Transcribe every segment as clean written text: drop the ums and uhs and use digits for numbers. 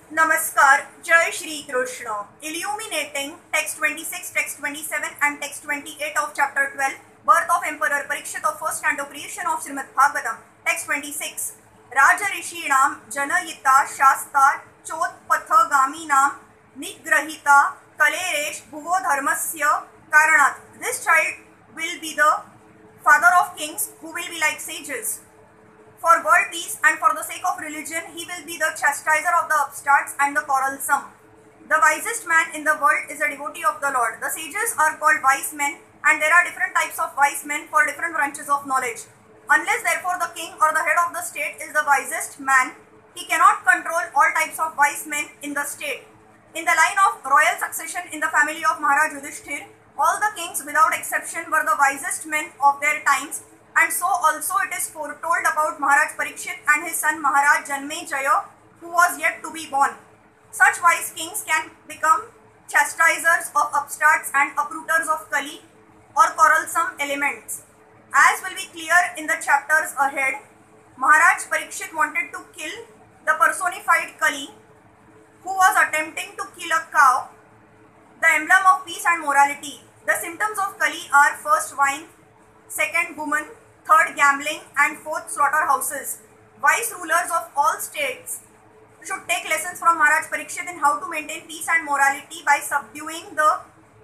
Namaskar, Jai Shri Krishna. Illuminating text 26, text 27 and text 28 of chapter 12, Birth of Emperor Parikshit of first canto, creation of Srimad Bhagavatam. Text 26. Raja Rishinam Janayita Shasta Chotpathagamina Nigrahita Kaleresh Bhuvo Dharmasya Karanat. This child will be the father of kings who will be like sages. For world peace and for the sake of religion, he will be the chastiser of the upstarts and the quarrelsome. The wisest man in the world is a devotee of the Lord. The sages are called wise men, and there are different types of wise men for different branches of knowledge. Unless therefore the king or the head of the state is the wisest man, he cannot control all types of wise men in the state. In the line of royal succession in the family of Maharaj Yudhishthir, all the kings without exception were the wisest men of their times, and so also it is foretold about Maharaj Parikshit and his son Maharaj Janmejaya, who was yet to be born. Such wise kings can become chastisers of upstarts and uprooters of Kali or quarrelsome elements. As will be clear in the chapters ahead, Maharaj Parikshit wanted to kill the personified Kali, who was attempting to kill a cow, the emblem of peace and morality. The symptoms of Kali are first wine, second woman, third gambling, and fourth slaughterhouses. Wise rulers of all states should take lessons from Maharaj Parikshit in how to maintain peace and morality by subduing the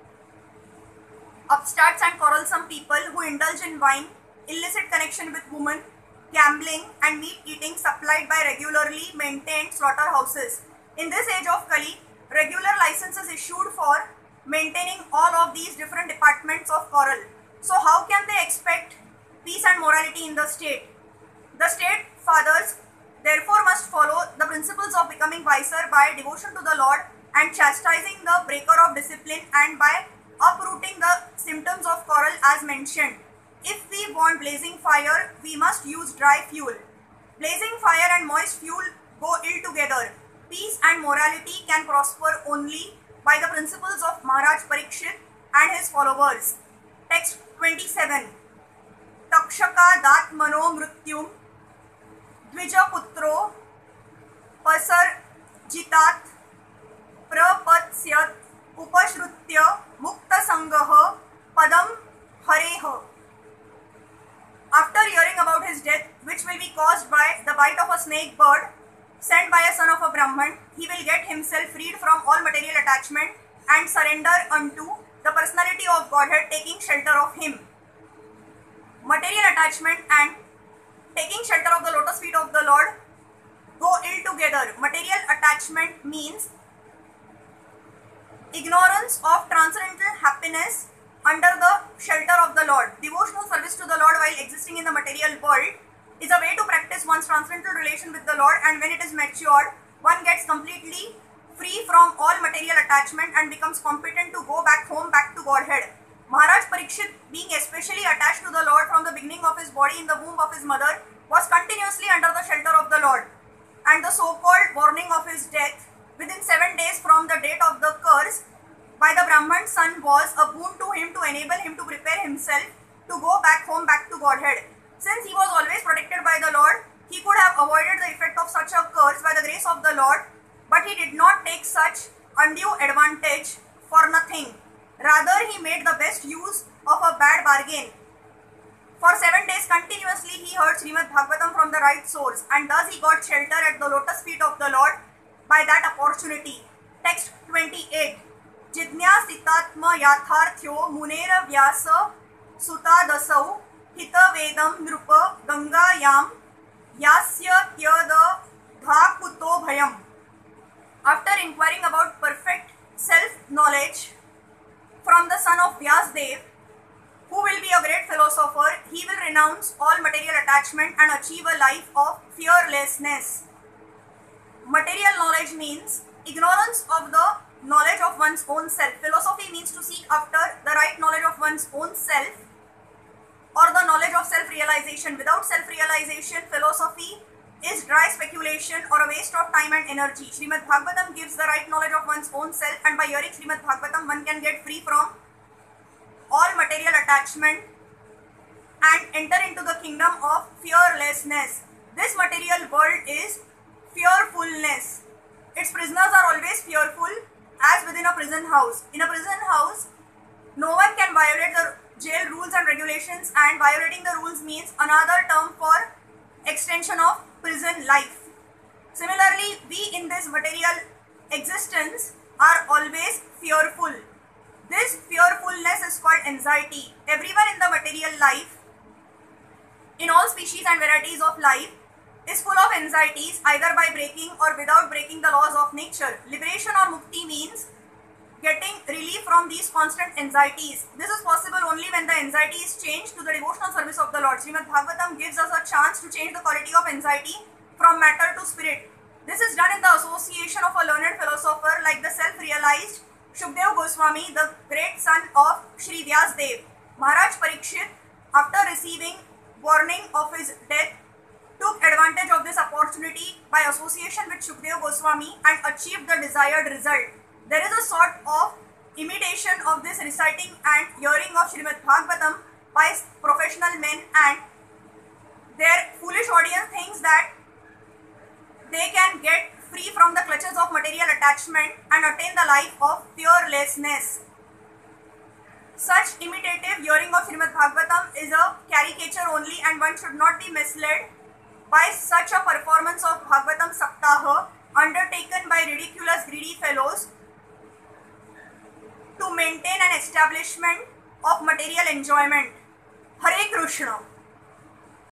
upstarts and quarrelsome people who indulge in wine, illicit connection with women, gambling, and meat eating supplied by regularly maintained slaughterhouses. In this age of Kali, regular licenses issued for maintaining all of these different departments of quarrel. So how can they expect peace and morality in the state? The state fathers therefore must follow the principles of becoming wiser by devotion to the Lord and chastising the breaker of discipline, and by uprooting the symptoms of quarrel as mentioned. If we want blazing fire, we must use dry fuel. Blazing fire and moist fuel go ill together. Peace and morality can prosper only by the principles of Maharaj Parikshit and his followers. Text 27. Takshaka dat mano mrutyum dvija putro pasar jitat prapatsyat upashrutya mukta sangah padam hareha. After hearing about his death, which will be caused by the bite of a snake bird sent by a son of a Brahman, he will get himself freed from all material attachment and surrender unto the personality of Godhead, taking shelter of him. Material attachment and taking shelter of the lotus feet of the Lord go ill together. Material attachment means ignorance of transcendental happiness under the shelter of the Lord. Devotional service to the Lord while existing in the material world is a way to practice one's transcendental relation with the Lord, and when it is matured, one gets completely free from all material attachment and becomes competent to go back home, back to Godhead. Maharaj Parikshit, being especially attached to the Lord from the beginning of his body in the womb of his mother, was continuously under the shelter of the Lord, and the so-called warning of his death within 7 days from the date of the curse by the Brahman's son was a boon to him to enable him to prepare himself to go back home, back to Godhead. Since he was always protected by the Lord, he could have avoided the effect of such a curse by the grace of the Lord, but he did not take such undue advantage for nothing. Rather, he made the best use of a bad bargain. For 7 days continuously he heard Srimad Bhagavatam from the right source, and thus he got shelter at the lotus feet of the Lord by that opportunity. Text 28. Jidnyasitatma yatharthyo munera vyasa sutadasau hita vedam nrupa gangayam yasya tyada dhakuto bhayam. After inquiring about perfect self-knowledge from the son of Vyasdev, who will be a great philosopher, he will renounce all material attachment and achieve a life of fearlessness. Material knowledge means ignorance of the knowledge of one's own self. Philosophy means to seek after the right knowledge of one's own self, or the knowledge of self-realization. Without self-realization, philosophy is dry speculation or a waste of time and energy. Srimad Bhagavatam gives the right knowledge of one's own self, and by hearing Srimad Bhagavatam, one can get free from all material attachment and enter into the kingdom of fearlessness. This material world is fearfulness. Its prisoners are always fearful as within a prison house. In a prison house, no one can violate the jail rules and regulations, and violating the rules means another term for extension of prison life. Similarly, we in this material existence are always fearful. This fearfulness is called anxiety. Everyone in the material life, in all species and varieties of life, is full of anxieties, either by breaking or without breaking the laws of nature. Liberation or mukti means getting relief from these constant anxieties. This is possible only when the anxiety is changed to the devotional service of the Lord. Srimad Bhagavatam gives us a chance to change the quality of anxiety from matter to spirit. This is done in the association of a learned philosopher like the self-realized Shukdev Goswami, the great son of Shri Vyasdev. Maharaj Parikshit, after receiving warning of his death, took advantage of this opportunity by association with Shukdev Goswami and achieved the desired result. There is a sort of imitation of this reciting and hearing of Srimad Bhagavatam by professional men, and their foolish audience thinks that they can get free from the clutches of material attachment and attain the life of fearlessness. Such imitative hearing of Srimad Bhagavatam is a caricature only, and one should not be misled by such a performance of Bhagavatam Saptaha undertaken by ridiculous greedy fellows to maintain an establishment of material enjoyment. Hare Krishna.